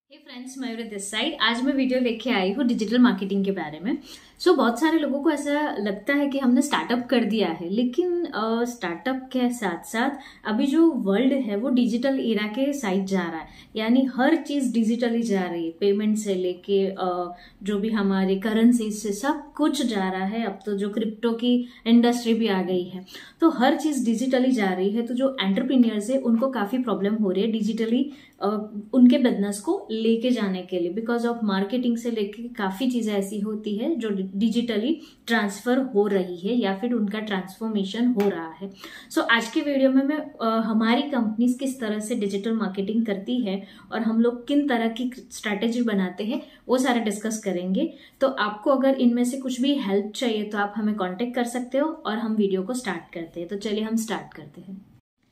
Hey friends, Mayuri this side. आज मैं video लेके आई हूँ डिजिटल मार्केटिंग के बारे में। बहुत सारे लोगों को ऐसा लगता है कि हमने स्टार्टअप कर दिया है, लेकिन स्टार्टअप के साथ साथ अभी जो वर्ल्ड है वो डिजिटल एरा के साइड जा रहा है। यानी हर चीज डिजिटली जा रही है, पेमेंट से लेके जो भी हमारे करेंसी से सब कुछ जा रहा है। अब तो जो क्रिप्टो की इंडस्ट्री भी आ गई है, तो हर चीज डिजिटली जा रही है। तो जो एंटरप्रेन्योर्स है उनको काफी प्रॉब्लम हो रही है डिजिटली उनके बिजनेस को लेके जाने के लिए, बिकॉज ऑफ मार्केटिंग से लेके काफी चीजें ऐसी होती है जो डिजिटली ट्रांसफर हो रही है या फिर उनका ट्रांसफॉर्मेशन हो रहा है। आज के वीडियो में मैं हमारी कंपनीज किस तरह से डिजिटल मार्केटिंग करती है और हम लोग किन तरह की स्ट्रैटेजी बनाते हैं वो सारा डिस्कस करेंगे। तो आपको अगर इनमें से कुछ भी हेल्प चाहिए तो आप हमें कांटेक्ट कर सकते हो और हम वीडियो को स्टार्ट करते हैं। तो चलिए हम स्टार्ट करते हैं।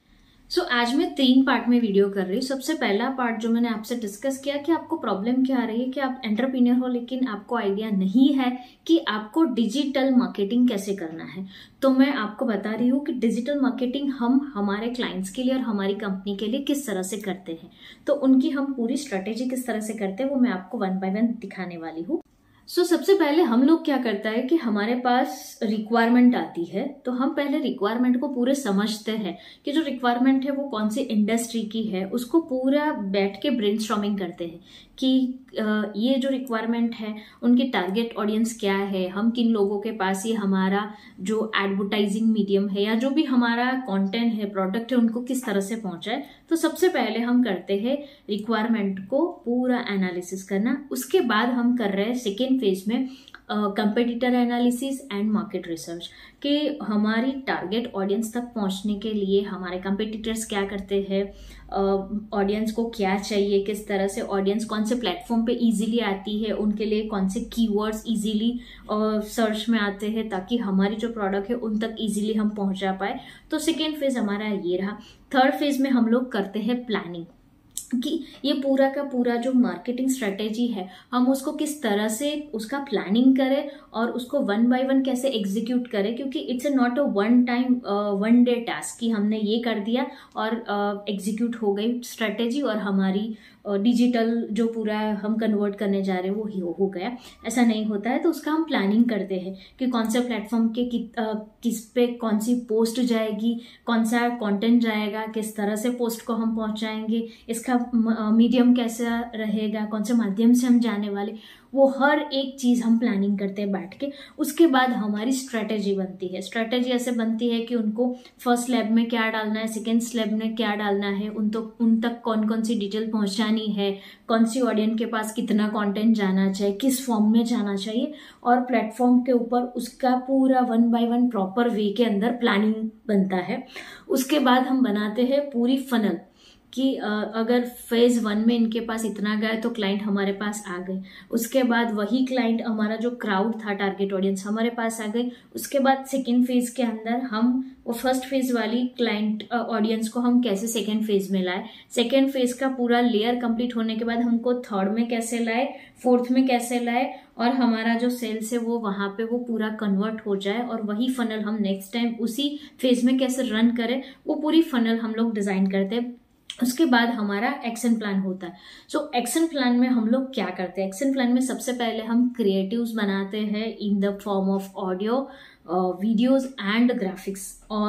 आज मैं 3 पार्ट में वीडियो कर रही हूँ। सबसे पहला पार्ट जो मैंने आपसे डिस्कस किया कि आपको प्रॉब्लम क्या आ रही है कि आप एंटरप्रेन्योर हो लेकिन आपको आइडिया नहीं है कि आपको डिजिटल मार्केटिंग कैसे करना है। तो मैं आपको बता रही हूँ कि डिजिटल मार्केटिंग हम हमारे क्लाइंट्स के लिए और हमारी कंपनी के लिए किस तरह से करते हैं। तो उनकी हम पूरी स्ट्रेटेजी किस तरह से करते हैं वो मैं आपको 1 बाय 1 दिखाने वाली हूँ। सबसे पहले हम लोग क्या करता है कि हमारे पास रिक्वायरमेंट आती है, तो हम पहले रिक्वायरमेंट को पूरे समझते हैं कि जो रिक्वायरमेंट है वो कौन सी इंडस्ट्री की है। उसको पूरा बैठ के ब्रेनस्टॉर्मिंग करते हैं कि ये जो रिक्वायरमेंट है उनकी टारगेट ऑडियंस क्या है, हम किन लोगों के पास ये हमारा जो एडवर्टाइजिंग मीडियम है या जो भी हमारा कंटेंट है, प्रोडक्ट है, उनको किस तरह से पहुंचाए। तो सबसे पहले हम करते हैं रिक्वायरमेंट को पूरा एनालिसिस करना। उसके बाद हम कर रहे हैं सेकेंड फेज में competitor analysis and market research कि हमारी टारगेट ऑडियंस तक पहुंचने के लिए हमारे कंपेटिटर्स क्या करते हैं, ऑडियंस को क्या चाहिए, किस तरह से ऑडियंस कौन से प्लेटफॉर्म पे इजीली आती है, उनके लिए कौन से कीवर्ड्स इजीली सर्च में आते हैं ताकि हमारी जो प्रोडक्ट है उन तक इजीली हम पहुंचा पाए। तो सेकेंड फेज हमारा ये रहा। थर्ड फेज में हम लोग करते हैं प्लानिंग कि ये पूरा का पूरा जो मार्केटिंग स्ट्रेटेजी है हम उसको किस तरह से उसका प्लानिंग करें और उसको 1 बाय 1 कैसे एग्जीक्यूट करें, क्योंकि it's not a one day task कि हमने ये कर दिया और एग्जीक्यूट हो गई स्ट्रेटेजी और हमारी डिजिटल जो पूरा हम कन्वर्ट करने जा रहे हैं वो हो गया। ऐसा नहीं होता है। तो उसका हम प्लानिंग करते हैं कि कौन से प्लेटफॉर्म के किस पे कौन सी पोस्ट जाएगी, कौन सा कंटेंट जाएगा, किस तरह से पोस्ट को हम पहुंचाएंगे, इसका मीडियम कैसा रहेगा, कौन से माध्यम से हम जाने वाले, वो हर एक चीज हम प्लानिंग करते हैं बैठ के। उसके बाद हमारी स्ट्रेटेजी बनती है। स्ट्रेटेजी ऐसे बनती है कि उनको फर्स्ट स्लैब में क्या डालना है, सेकेंड स्लैब में क्या डालना है, उन तक कौन कौन सी डिटेल पहुंचानी है, कौन सी ऑडियंस के पास कितना कंटेंट जाना चाहिए, किस फॉर्म में जाना चाहिए, और प्लेटफॉर्म के ऊपर उसका पूरा 1 बाय 1 प्रॉपर वे के अंदर प्लानिंग बनता है। उसके बाद हम बनाते हैं पूरी फनल कि अगर फेज 1 में इनके पास इतना गया तो क्लाइंट हमारे पास आ गए। उसके बाद वही क्लाइंट हमारा जो क्राउड था, टारगेट ऑडियंस हमारे पास आ गई। उसके बाद सेकेंड फेज के अंदर हम वो फर्स्ट फेज वाली क्लाइंट ऑडियंस को हम कैसे सेकेंड फेज में लाए, सेकेंड फेज का पूरा लेयर कंप्लीट होने के बाद हमको थर्ड में कैसे लाए, फोर्थ में कैसे लाए, और हमारा जो सेल्स है वो वहां पे वो पूरा कन्वर्ट हो जाए और वही फनल हम नेक्स्ट टाइम उसी फेज में कैसे रन करें, वो पूरी फनल हम लोग डिजाइन करते हैं। उसके बाद हमारा एक्शन प्लान होता है। एक्शन प्लान में हम लोग क्या करते हैं, एक्शन प्लान में सबसे पहले हम क्रिएटिव्स बनाते हैं in the form of audio, videos and graphics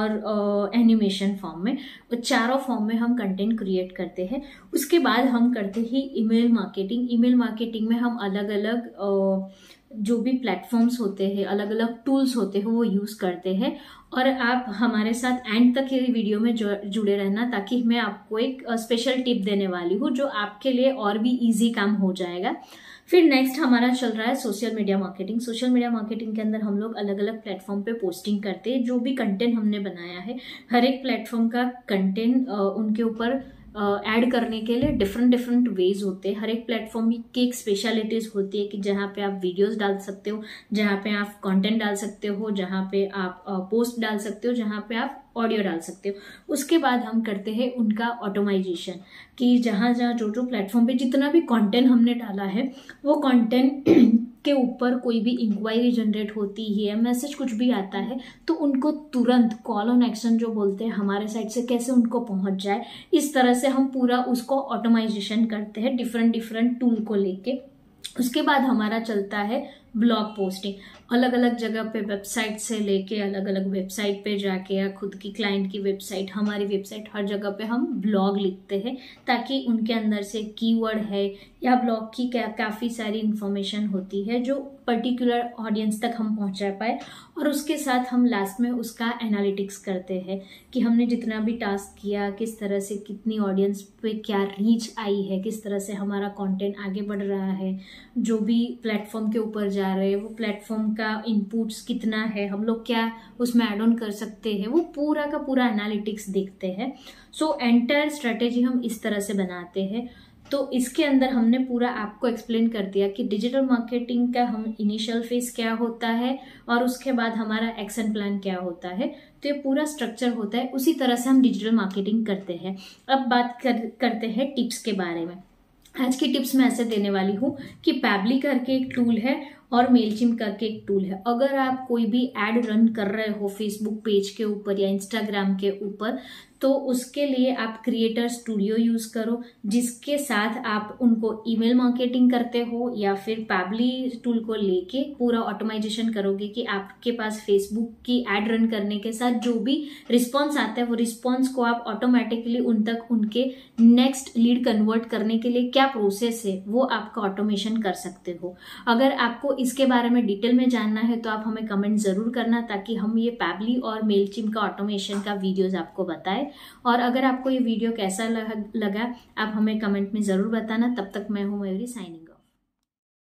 और एनिमेशन फॉर्म में। चारों फॉर्म में हम कंटेंट क्रिएट करते हैं। उसके बाद हम करते हैं ईमेल मार्केटिंग। ईमेल मार्केटिंग में हम अलग अलग जो भी प्लेटफॉर्म्स होते हैं, अलग अलग टूल्स होते हैं वो यूज करते हैं। और आप हमारे साथ एंड तक ये वीडियो में जुड़े रहना ताकि मैं आपको एक स्पेशल टिप देने वाली हूँ जो आपके लिए और भी इजी काम हो जाएगा। फिर नेक्स्ट हमारा चल रहा है social media marketing. Social media marketing के अंदर हम लोग अलग अलग प्लेटफॉर्म पे पोस्टिंग करते हैं। जो भी कंटेंट हमने बनाया है, हर एक प्लेटफॉर्म का कंटेंट उनके ऊपर ऐड करने के लिए डिफरेंट वेज होते हैं। हर एक प्लेटफॉर्म की एक स्पेशलिटीज होती है कि जहाँ पे आप वीडियोस डाल सकते हो, जहाँ पे आप कंटेंट डाल सकते हो, जहाँ पे आप पोस्ट डाल सकते हो, जहाँ पे आप ऑडियो डाल सकते हो। उसके बाद हम करते हैं उनका ऑटोमाइजेशन कि जहाँ जहाँ जो प्लेटफॉर्म पे जितना भी कंटेंट हमने डाला है वो कंटेंट के ऊपर कोई भी इंक्वायरी जनरेट होती है, मैसेज कुछ भी आता है, तो उनको तुरंत कॉल ऑन एक्शन जो बोलते हैं हमारे साइड से कैसे उनको पहुंच जाए, इस तरह से हम पूरा उसको ऑटोमाइजेशन करते हैं डिफरेंट टूल को लेके। उसके बाद हमारा चलता है ब्लॉग पोस्टिंग, अलग अलग जगह पे वेबसाइट से लेके अलग अलग वेबसाइट पे जाके या खुद की क्लाइंट की वेबसाइट, हमारी वेबसाइट, हर जगह पे हम ब्लॉग लिखते हैं ताकि उनके अंदर से कीवर्ड है या ब्लॉग की काफ़ी सारी इंफॉर्मेशन होती है जो पर्टिकुलर ऑडियंस तक हम पहुंचा पाए। और उसके साथ हम लास्ट में उसका एनालिटिक्स करते हैं कि हमने जितना भी टास्क किया, किस तरह से कितनी ऑडियंस पे क्या रीच आई है, किस तरह से हमारा कंटेंट आगे बढ़ रहा है, जो भी प्लेटफॉर्म के ऊपर जा रहे हैं वो प्लेटफॉर्म का इनपुट्स कितना है, हम लोग क्या उसमें ऐड ऑन कर सकते हैं, वो पूरा का पूरा एनालिटिक्स देखते हैं। सो एंटायर स्ट्रेटेजी हम इस तरह से बनाते हैं। तो इसके अंदर हमने पूरा आपको एक्सप्लेन कर दिया कि डिजिटल मार्केटिंग का हम इनिशियल फेज क्या होता है और उसके बाद हमारा एक्शन प्लान क्या होता है। तो ये पूरा स्ट्रक्चर होता है, उसी तरह से हम डिजिटल मार्केटिंग करते हैं। अब बात करते हैं टिप्स के बारे में। आज की टिप्स मैं ऐसे देने वाली हूँ कि पैबली करके एक टूल है और मेलचिम करके एक टूल है। अगर आप कोई भी एड रन कर रहे हो फेसबुक पेज के ऊपर या इंस्टाग्राम के ऊपर, तो उसके लिए आप क्रिएटर स्टूडियो यूज करो, जिसके साथ आप उनको ईमेल मार्केटिंग करते हो या फिर पैबली टूल को लेके पूरा ऑटोमाइजेशन करोगे कि आपके पास फेसबुक की एड रन करने के साथ जो भी रिस्पॉन्स आता है वो रिस्पॉन्स को आप ऑटोमेटिकली उन तक उनके नेक्स्ट लीड कन्वर्ट करने के लिए क्या प्रोसेस है वो आपका ऑटोमेशन कर सकते हो। अगर आपको इसके बारे में डिटेल में जानना है तो आप हमें कमेंट जरूर करना ताकि हम ये पैबली और मेलचिम का ऑटोमेशन का वीडियोज आपको बताएं। और अगर आपको ये वीडियो कैसा लगा आप हमें कमेंट में जरूर बताना। तब तक मैं हूं मयूरी, साइनिंग।